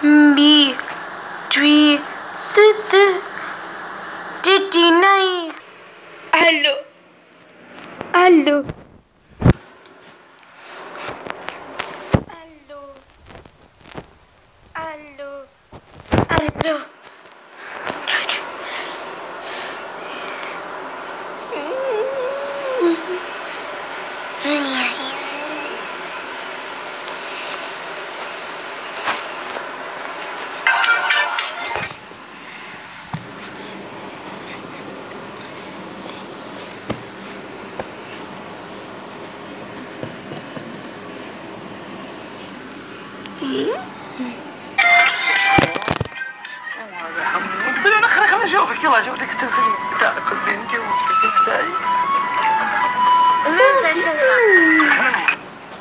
B 3 6 59. Allo. Allo. Allo. Allo. Allo. هذا حمود بلا نخرج خلينا نشوفك. يلا جاوب لك التمثيل بتاعك بنتي وتمثيل مسائي. ما تشوفها.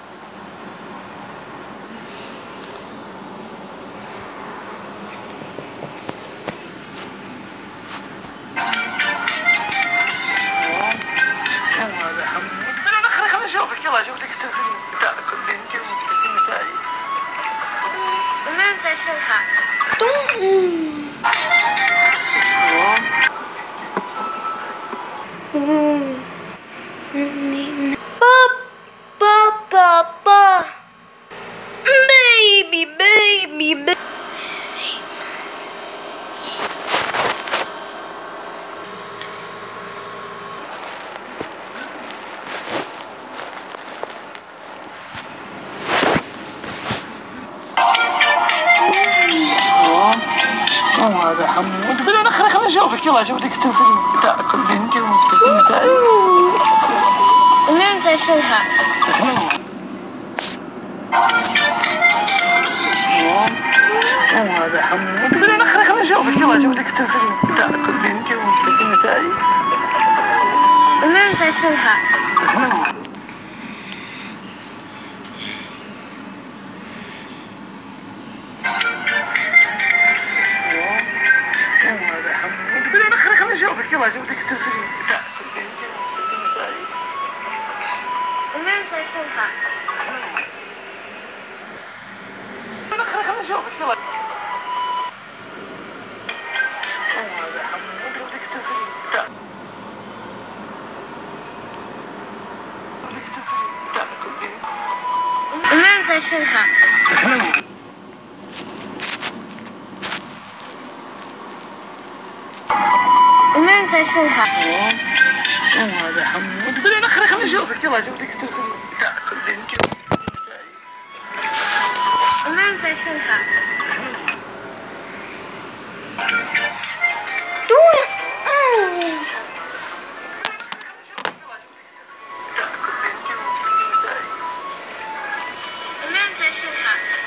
هذا حمود بلا نخرج خلينا نشوفك. يلا جاوب لك التمثيل بتاعك بنتي وتمثيل مسائي. ما تشوفها. Papa, baby. هذا حمود بلا نخرج خلينا نشوفك. يلا جاوب لك التمثيل بتاعك بنتي وتمثيل مسائي. ما تشوفها. هذا حمود بلا نخرج خلينا نشوفك. يلا جاوب لك التمثيل بتاعك بنتي وتمثيل مسائي. ما تشوفها. هذا حمود بلا نخرج خلينا نشوفك. يلا جاوب لك التمثيل بتاعك بنتي وتمثيل مسائي. ما تشوفها. نخرج خلينا نشوفك. يلا هذا حمود جاوب لك التمثيل بتاعك ما تشوفها. ما تشوفها. هذا حمود بلا نخرج خلينا نشوفك. يلا جاوب لك التمثيل بتاعك بنتي وتمثيل مسائي. ما تشوفها. ما تشوفها.